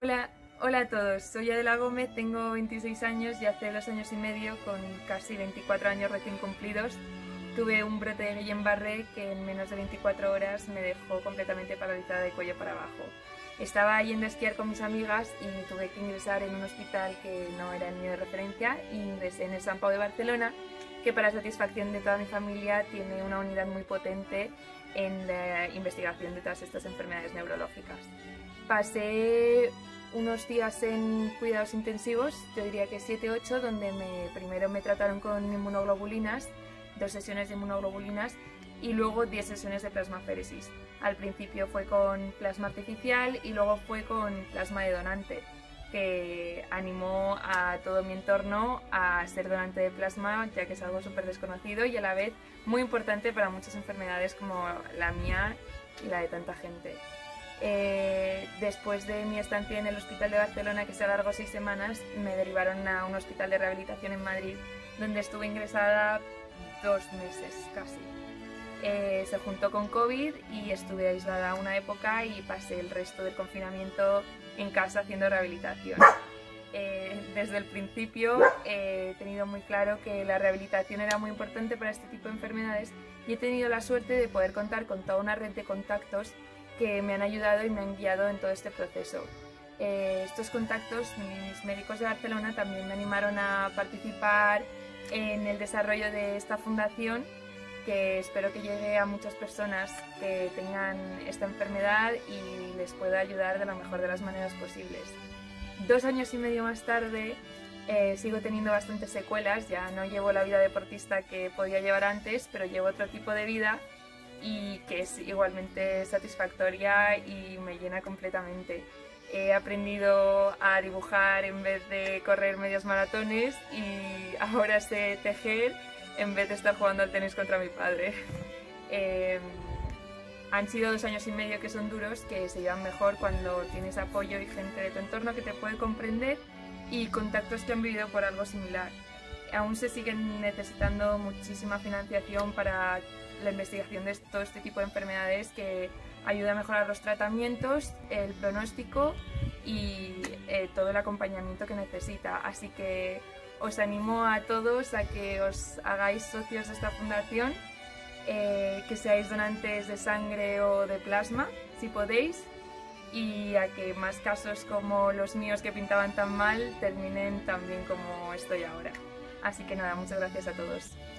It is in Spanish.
Hola, hola a todos, soy Adela Gómez, tengo 26 años y hace 2 años y medio, con casi 24 años recién cumplidos, tuve un brote de Guillain-Barré que en menos de 24 horas me dejó completamente paralizada de cuello para abajo. Estaba yendo a esquiar con mis amigas y tuve que ingresar en un hospital que no era el mío de referencia y ingresé en el Sant Pau de Barcelona, que para satisfacción de toda mi familia tiene una unidad muy potente en la investigación de todas estas enfermedades neurológicas. Pasé unos días en cuidados intensivos, yo diría que 7-8, donde primero me trataron con inmunoglobulinas, 2 sesiones de inmunoglobulinas y luego 10 sesiones de plasmaféresis. Al principio fue con plasma artificial y luego fue con plasma de donante, que animó a todo mi entorno a ser donante de plasma, ya que es algo súper desconocido y a la vez muy importante para muchas enfermedades como la mía y la de tanta gente. Después de mi estancia en el Hospital de Barcelona, que se alargó 6 semanas, me derivaron a un hospital de rehabilitación en Madrid, donde estuve ingresada 2 meses casi. Se juntó con COVID y estuve aislada una época y pasé el resto del confinamiento en casa haciendo rehabilitación. Desde el principio he tenido muy claro que la rehabilitación era muy importante para este tipo de enfermedades y he tenido la suerte de poder contar con toda una red de contactos que me han ayudado y me han guiado en todo este proceso. Estos contactos, mis médicos de Barcelona, también me animaron a participar en el desarrollo de esta fundación, que espero que llegue a muchas personas que tengan esta enfermedad y les pueda ayudar de la mejor de las maneras posibles. 2 años y medio más tarde sigo teniendo bastantes secuelas, ya no llevo la vida deportista que podía llevar antes, pero llevo otro tipo de vida y que es igualmente satisfactoria y me llena completamente. He aprendido a dibujar en vez de correr medios maratones y ahora sé tejer en vez de estar jugando al tenis contra mi padre. Han sido 2 años y medio que son duros, que se llevan mejor cuando tienes apoyo y gente de tu entorno que te puede comprender y contactos que han vivido por algo similar. Aún se siguen necesitando muchísima financiación para la investigación de todo este tipo de enfermedades, que ayuda a mejorar los tratamientos, el pronóstico y todo el acompañamiento que necesita. Así que os animo a todos a que os hagáis socios de esta fundación, que seáis donantes de sangre o de plasma, si podéis, y a que más casos como los míos que pintaban tan mal terminen tan bien como estoy ahora. Así que nada, muchas gracias a todos.